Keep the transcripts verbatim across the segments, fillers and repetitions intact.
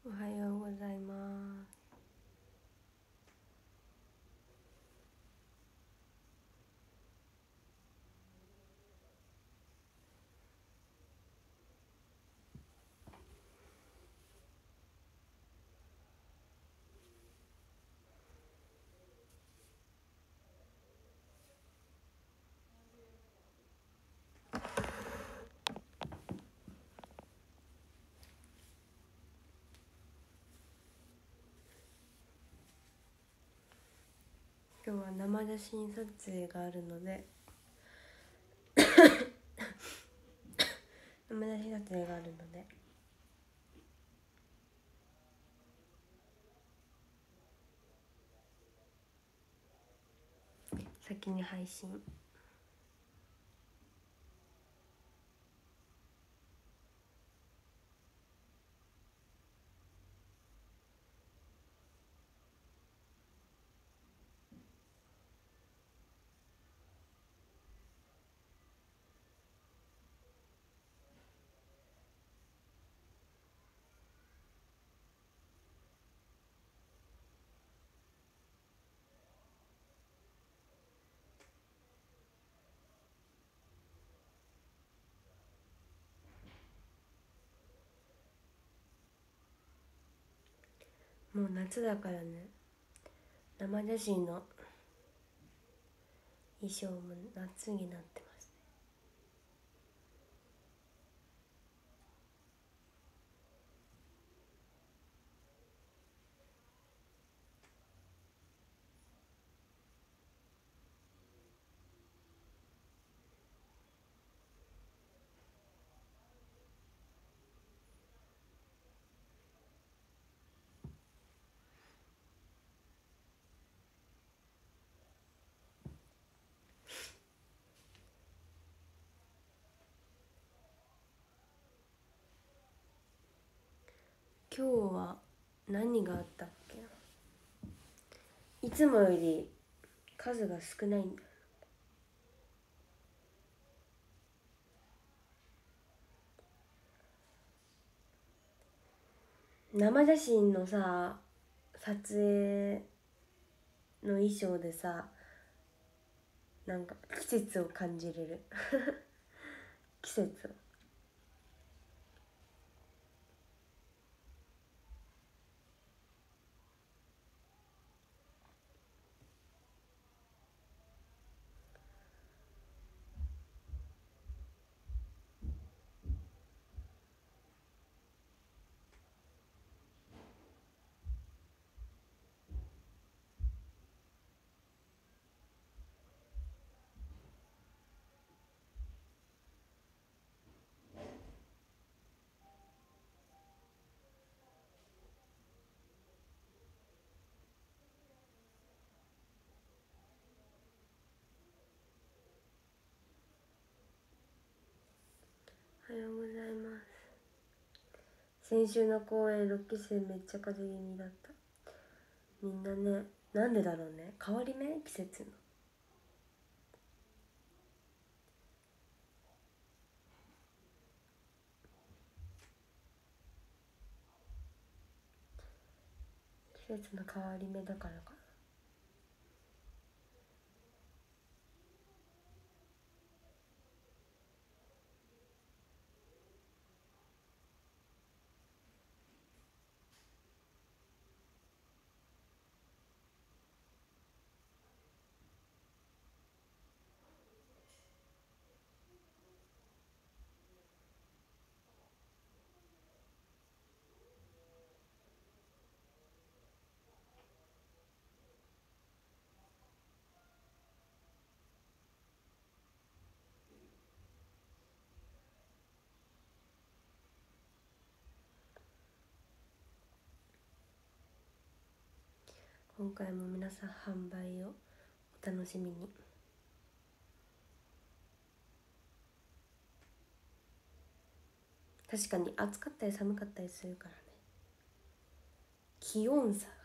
おはようございます。今日は生写真撮影があるので生写真撮影があるので先に配信。もう夏だからね、生写真の衣装も夏になってますね。今日は何があったっけ。いつもより数が少ないんだ。生写真のさ撮影の衣装でさ、なんか季節を感じれる季節を。おはようございます。先週の公演ろっきせいめっちゃ風邪気味だった。みんなね、なんでだろうね、変わり目、季節の。季節の変わり目だからかな。今回も皆さん販売をお楽しみに。確かに暑かったり寒かったりするからね、気温差が。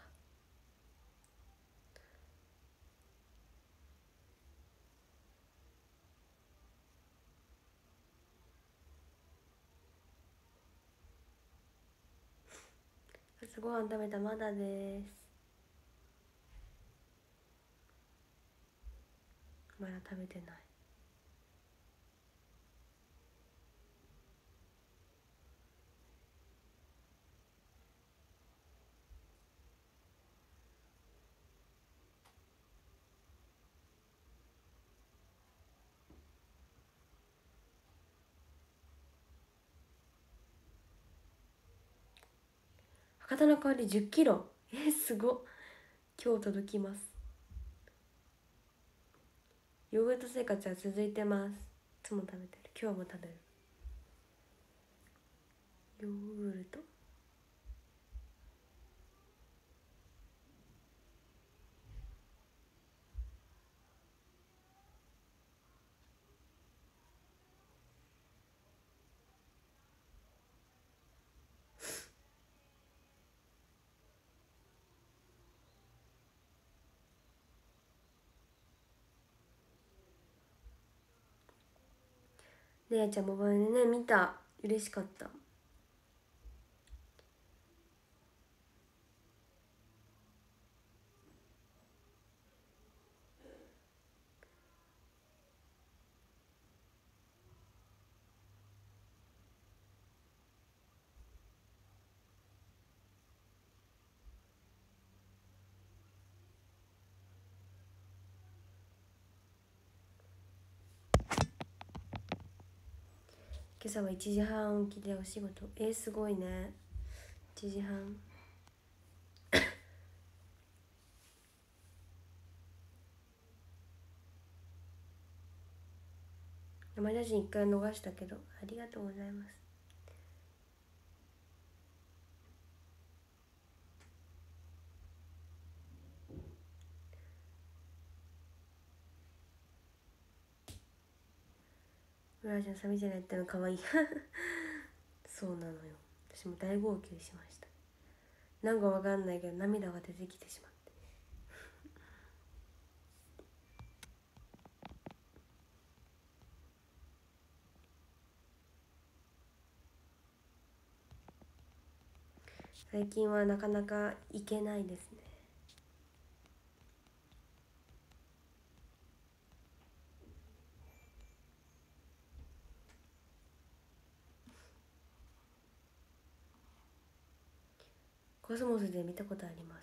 す。ご飯食べた？まだです。まだ食べてない。博多の香りじゅっキロ。えすごっ。今日届きます。ヨーグルト生活は続いてます。いつも食べてる。今日も食べるヨーグルト。ねやちゃんモバイルでね見た。嬉しかった。今朝はいちじはん起きでお仕事。えー、すごいね。いちじはん。生写真一回逃したけどありがとうございます。うららちゃん寂しいなったのかわいいそうなのよ。私も大号泣しました。なんかわかんないけど涙が出てきてしまって。最近はなかなか行けないですね。コスモスで見たことあります。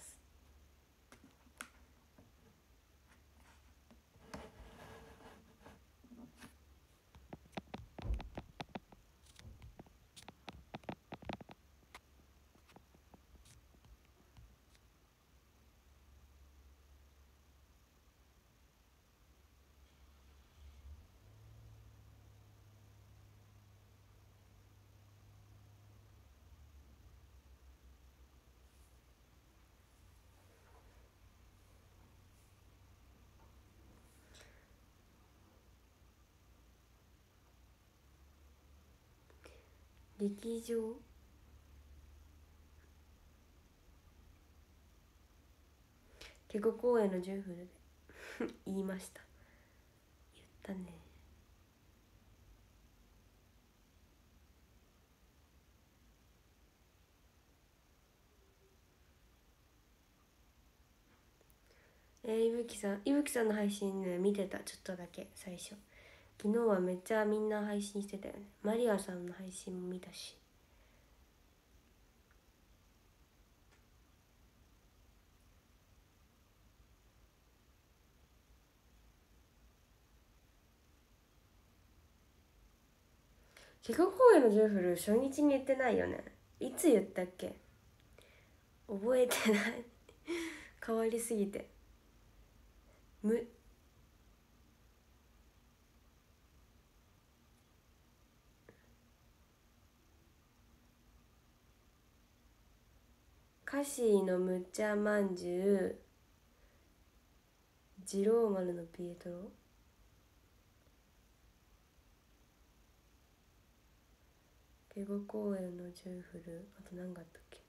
劇場ケゴ公園のジューフルで言いました。言ったね。えー、いぶきさんいぶきさんの配信ね見てた。ちょっとだけ最初。昨日はめっちゃみんな配信してたよね。マリアさんの配信も見たし。ケゴ公園のジューフル初日に言ってないよね。いつ言ったっけ覚えてない変わりすぎてむカシーのむっちゃまんじゅう、二郎丸のピエトロ、ケゴ公園のジューフル、あと何があったっけ。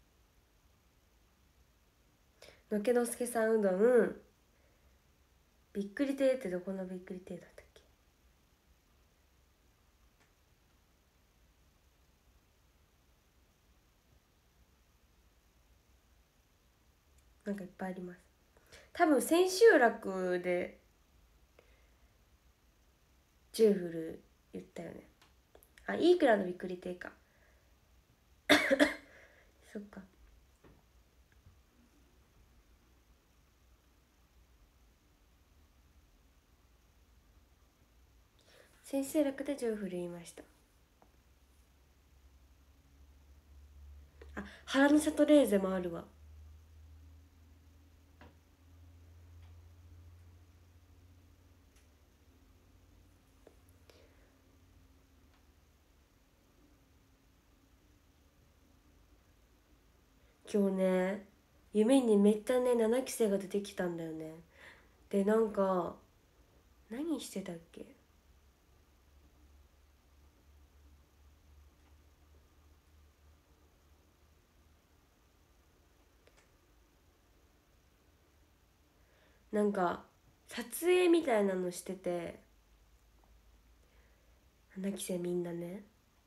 のけのすけさんうどん、 びっくり亭ってどこのびっくり亭だったっけ？なんかいっぱいあります。多分千秋楽でジューフル言ったよね。あ、いいくらのびっくり亭かそっか。千秋楽でジョイフル言いました。あ、腹のシャトレーゼもあるわ。今日ね、夢にめったねななきせが出てきたんだよね。で、なんか何してたっけ？なんか撮影みたいなのしてて、ななきせみんなね。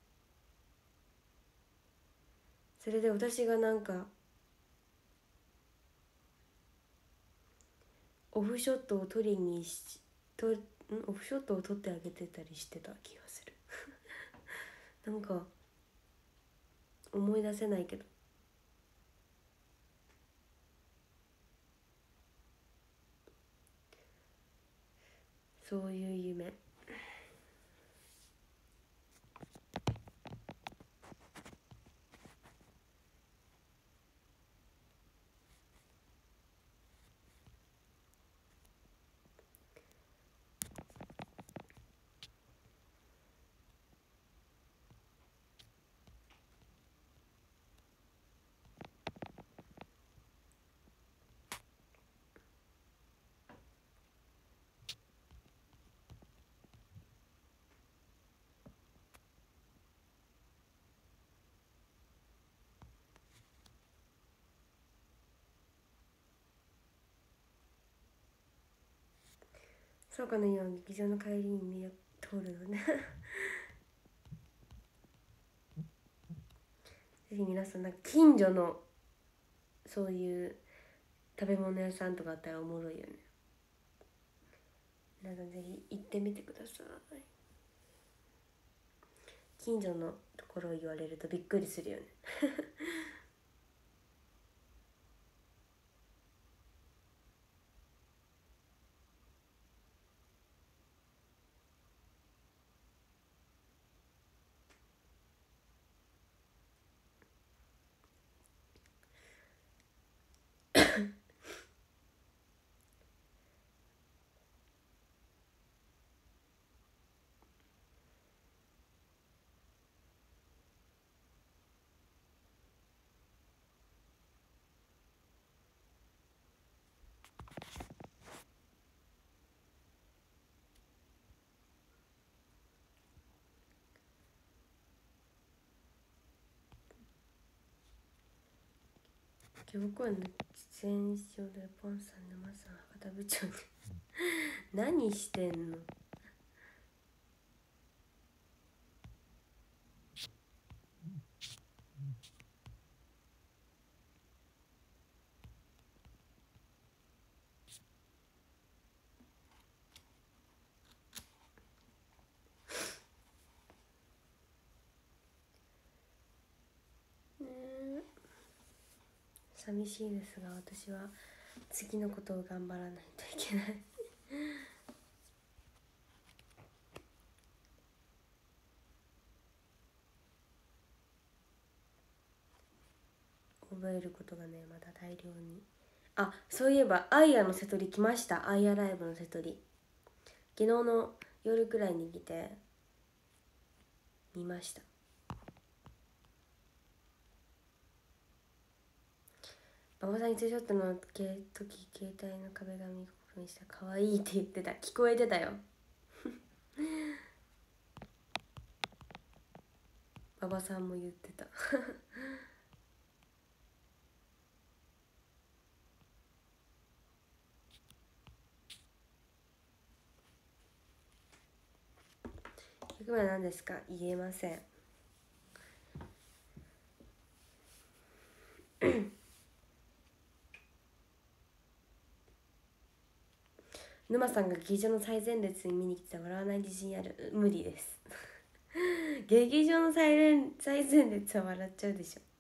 それで私がなんかオフショットを撮りにしとんオフショットを撮ってあげてたりしてた気がするなんか思い出せないけど、そういう夢。そうかの今劇場の帰りに見よ通るよねぜひ皆さんなんか近所のそういう食べ物屋さんとかあったらおもろいよね。皆さんぜひ行ってみてください。近所のところを言われるとびっくりするよね今日公演の出演所でポンさん沼さん博多部長に何してんの？寂しいですが私は次のことを頑張らないといけない覚えることがねまだ大量に。あ、そういえばアイアの瀬戸り来ました。アイアライブの瀬戸り昨日の夜くらいに来て見ました。馬場さんにツーショットの時携帯の壁紙確認した可愛いって言ってた。聞こえてたよ馬場さんも言ってた曲名は何ですか？言えません。沼さんが劇場の最前列に見に来て笑わない自信ある？無理です劇場の最前最前列は笑っちゃうでしょ。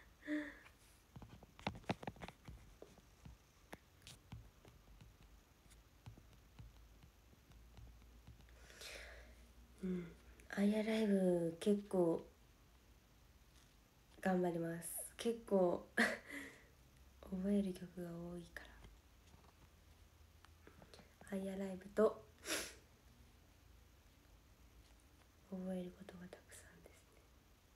うん、アイアライブ結構頑張ります。結構覚える曲が多いから、アイアライブと覚えることがたくさんですね。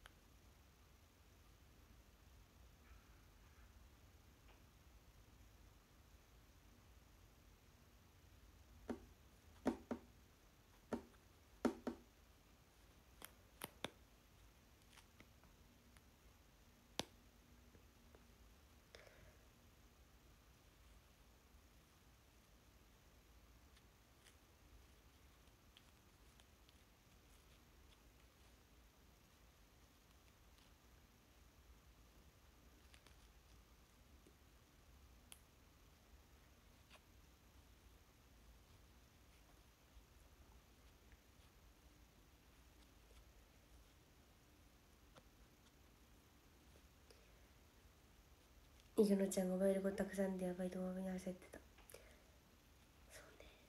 いくのちゃんが覚えることたくさんでやばいと思いに焦ってた。そうね。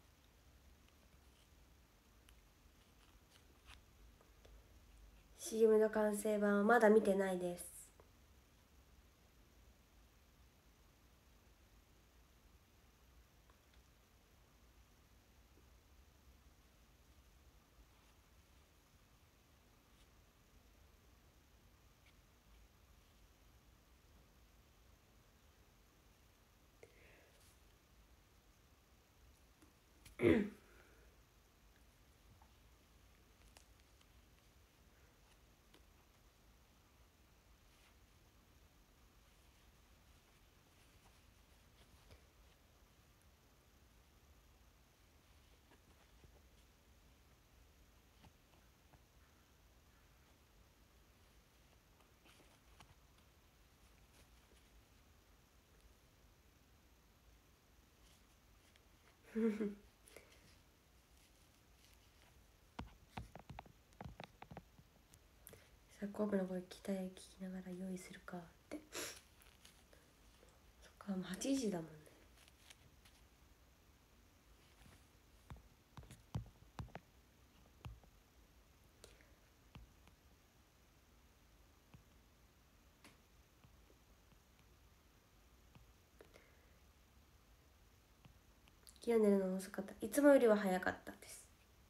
シーエム の完成版はまだ見てないです。さあ神戸の声聞きたい、聞きながら用意するかって。そっか、もうはちじだもんね。昨日寝るの遅かった。いつもよりは早かったです。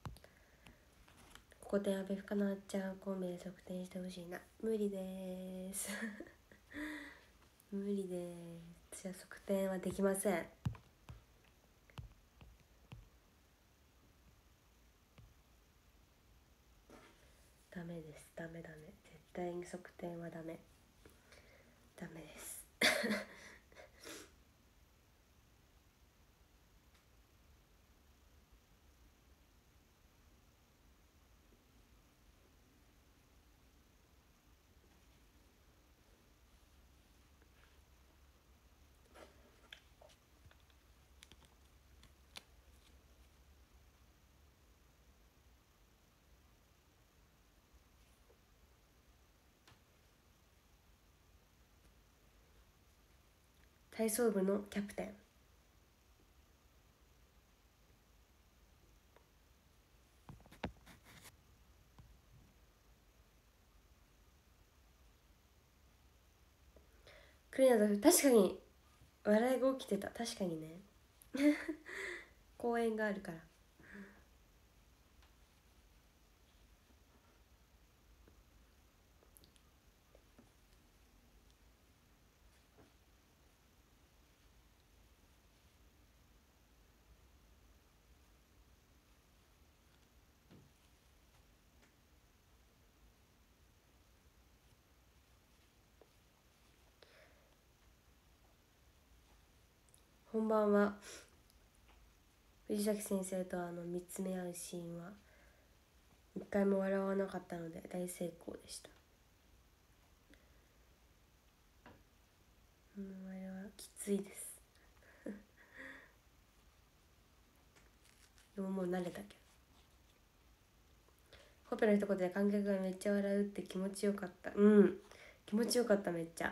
ここで阿部深なっちゃんコンビで測定してほしいな。無理です無理です。じゃあ測定はできません。ダメです。ダメダメ。絶対に測定はダメ。ダメです体操部のキャプテン。クリナダフ、確かに笑いが起きてた。確かにね公演があるから。本番は藤崎先生とあの見つめ合うシーンは一回も笑わなかったので大成功でした。うん、あれはきついですでももう慣れたけど、ほっぺの一言で観客がめっちゃ笑うって気持ちよかった。うん、気持ちよかった、めっちゃ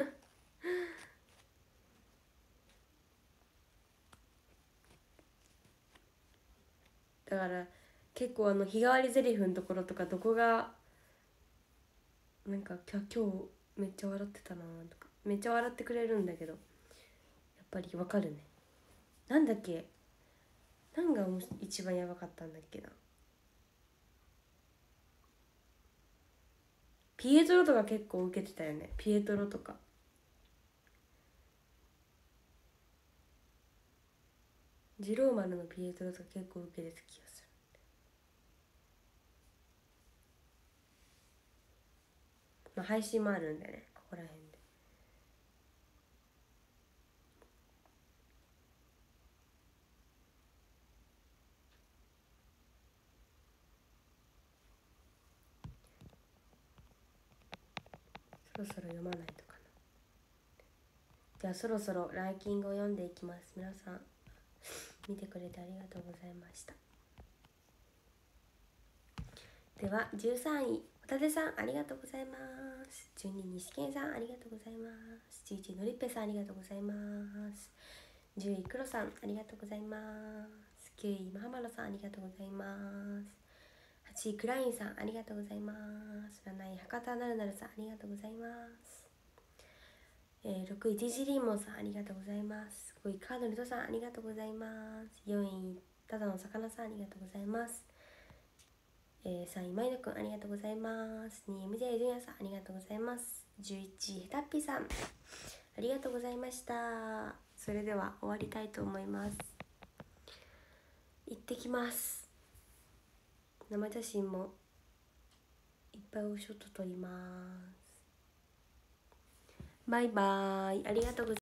だから結構あの日替わりゼリフのところとか、どこがなんか今日めっちゃ笑ってたなとか、めっちゃ笑ってくれるんだけど、やっぱりわかるね。なんだっけ、何が一番やばかったんだっけな。ピエトロとか結構受けてたよね。ピエトロとかジローマルのピエトロとか結構受けてた気がする。まあ配信もあるんでね、ここら辺で。そろそろ読まないとかな。じゃあそろそろランキングを読んでいきます。皆さん見てくれてありがとうございました。ではじゅうさんい、ホタテさんありがとうございます。じゅうにい、西健さんありがとうございます。じゅういちい、のりっぺさんありがとうございます。じゅうい、黒さんありがとうございます。きゅうい、マハマロさんありがとうございます。はちい、クラインさんありがとうございます。なない、博多なるなるさんありがとうございます。えー、ろくい、ジジリンモンさんありがとうございます。ごい、カードルトさんありがとうございます。よんい、ただの魚さんありがとうございます。えー、さんい、まいのくんありがとうございます。にい、エムジェイ ジュニアさんありがとうございます。じゅういちい、ヘタッピーさんありがとうございました。それでは終わりたいと思います。行ってきます。生写真もいっぱいおショット撮ります。バイバーイ。ありがとうございます。